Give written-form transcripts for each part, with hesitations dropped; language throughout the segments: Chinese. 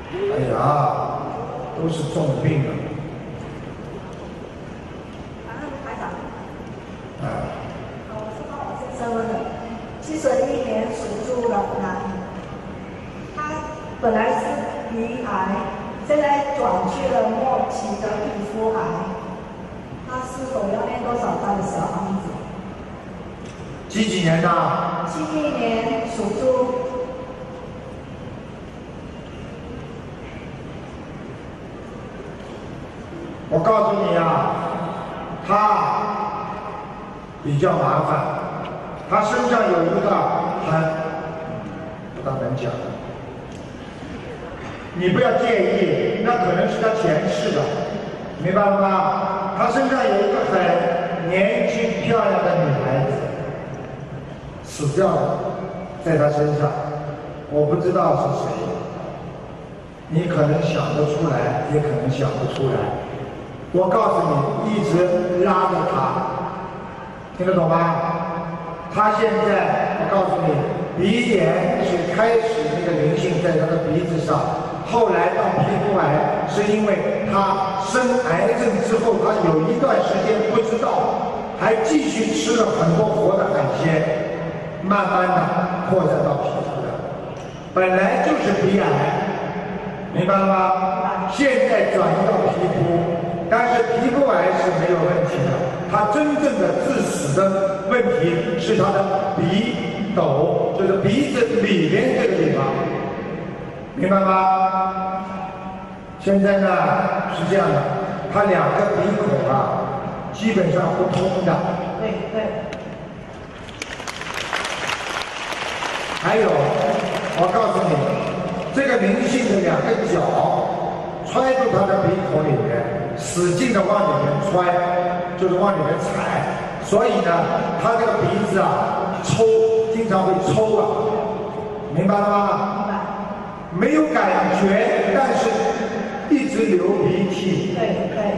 哎呀，都是重病了。 台长。 啊。 我是帮我先生问的，71年属猪的男，他本来是鼻癌，现在转去了末期的皮肤癌，他是否要念多少张的小房子？ 几年的 71年属猪。 我告诉你啊，他比较麻烦，他身上有一个很不大能讲，你不要介意，那可能是他前世的，明白了吗？他身上有一个很年轻漂亮的女孩子死掉了，在他身上，我不知道是谁，你可能想得出来，也可能想不出来。我告诉你，一直拉着他，听得懂吗？他现在，我告诉你，鼻炎是开始那个灵性在他的鼻子上，后来到皮肤癌，是因为他生癌症之后，他有一段时间不知道，还继续吃了很多活的海鲜，慢慢的扩散到皮肤的，本来就是鼻癌，明白了吗？现在转移到皮肤。但是皮肤癌是没有问题的，它真正的致死的问题是它的鼻斗，就是鼻子里面这个地方，明白吗？现在呢是这样的，它2个鼻孔啊基本上不通的。 对对。 还有，我告诉你，这个灵性的2个脚揣住它的鼻孔里面。使劲的往里面揣，就是往里面踩，所以呢，他这个鼻子啊抽，经常会抽啊，明白了吗？ 明白。 没有感觉，但是一直流鼻涕。 对对。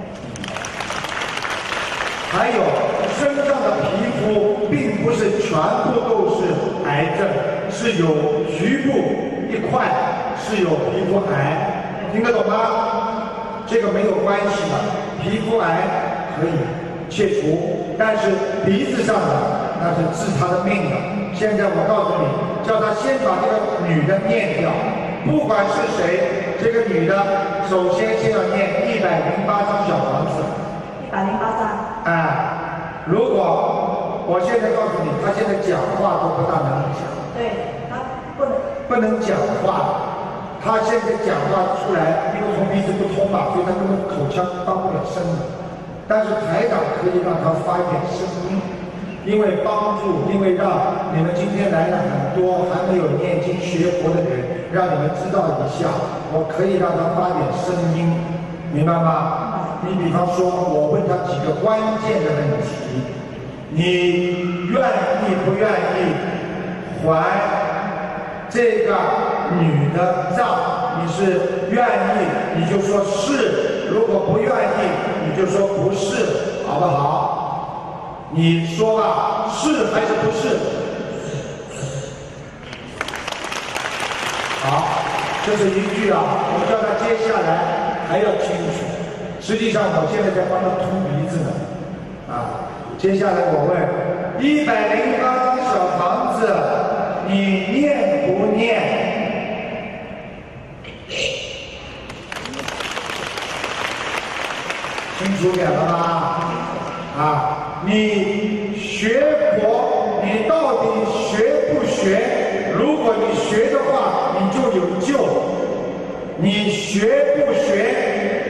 还有身上的皮肤并不是全部都是癌症，是有局部一块是有皮肤癌，听得懂吗？这个没有关系的，皮肤癌可以切除，但是鼻子上的那是治他的命的。现在我告诉你，叫他先把这个女的念掉，不管是谁，这个女的首先要念108张小房子。 108张。 哎，如果我现在告诉你，他现在讲话都不大能讲。 对，他不能讲话。他现在讲话出来，因为从鼻子不通嘛，所以他根本口腔当不了声的。但是台长可以让他发一点声音，因为帮助，因为让你们今天来了很多还没有念经学佛的人，让你们知道一下，我可以让他发点声音，明白吗？你比方说，我问他几个关键的问题，你愿意不愿意还这个女的账？你是愿意你就说是，如果不愿意你就说不是，好不好？你说吧，是还是不是？好，这是一句啊，我叫他接下来还要清楚。实际上我现在在帮他通鼻子呢，啊，接下来我问108张小房子，你念不念？清楚点了吧？啊，你学佛，你到底学不学？如果你学的话，你就有救；你学不学？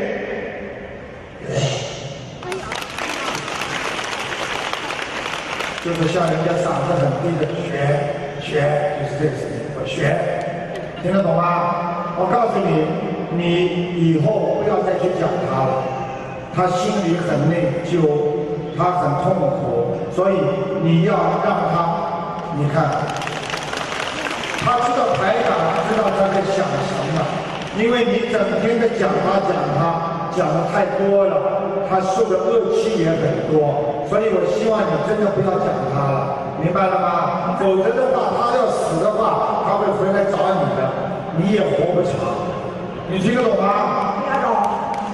就是像人家嗓子很低的学，就是这个事情。我学，听得懂吗？我告诉你，你以后不要再去讲他了。他心里很内疚，他很痛苦，所以你要让他，你看，他知道台长知道他在想什么，因为你整天的讲他讲的太多了，他受的恶气也很多，所以我希望你真的不要讲他了，明白了吗？否则的话，他要死的话，他会回来找你的，你也活不长， 你听得懂吗？ 听得懂。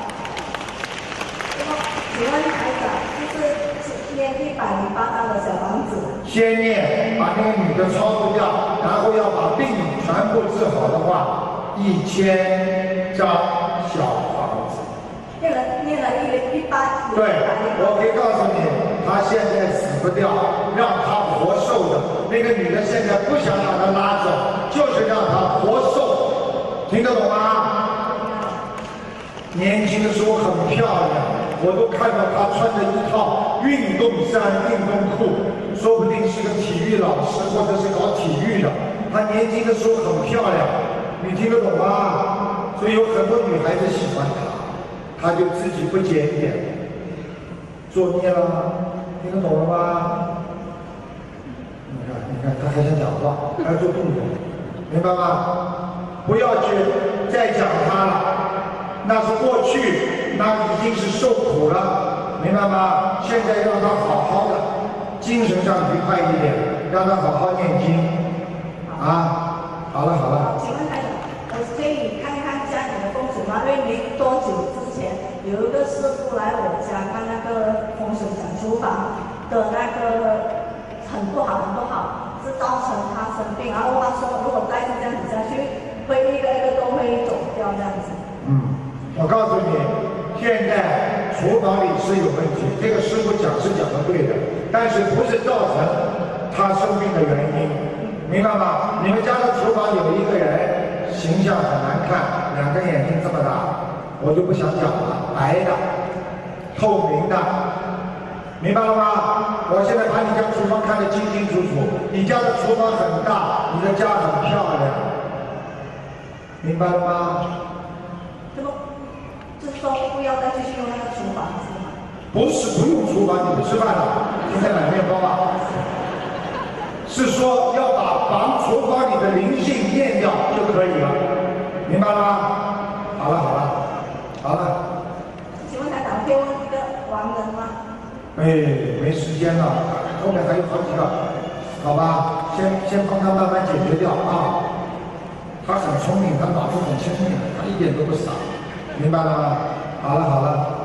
请问台长，就是念108章的小房子， 先念，把那个女的超度掉，然后要把病全部治好的话，1000张小房子。 念了108。 对，我可以告诉你，他现在死不掉，让他活受的。那个女的现在不想让他拉走，就是让他活受，听得懂吗？年轻的时候很漂亮，我都看到她穿着一套运动衫、运动裤，说不定是个体育老师或者是搞体育的。她年轻的时候很漂亮，你听得懂吗？所以有很多女孩子喜欢她，她就自己不检点，作孽了吗？听得懂了吗？你看，她还想讲话，还要做动作，明白吗？不要去再讲她了。那是过去，那已经是受苦了，明白吗？现在让他好好的，精神上愉快一点，让他好好念经，啊，好了好了。 请问台长，我可以看看家里的风水吗？因为没多久之前有一个师傅来我家看那个风水，讲厨房的那个很不好，是造成他生病，然后他说如果再是这样子下去，会一个一个都会走掉这样子。 我告诉你，现在厨房里是有问题，这个师傅讲是讲的对的，但是不是造成他生病的原因，明白吗？你们家的厨房有一个人形象很难看，2个眼睛这么大，我就不想讲了，白的，透明的，明白了吗？我现在把你家厨房看得清清楚楚，你家的厨房很大，你的家很漂亮，明白了吗？ 就是说不要再继续用那个厨房是吗？ 不是不用厨房，你不吃饭了，今天买面包啊。是说要把房厨房里的灵性念掉就可以了，明白了吗？好了。 请问台长，可以问一个亡人吗？ 没时间了，后面还有好几个，好吧？先帮他慢慢解决掉啊。他很聪明，他脑子很清明，他一点都不傻。明白了吗？好了。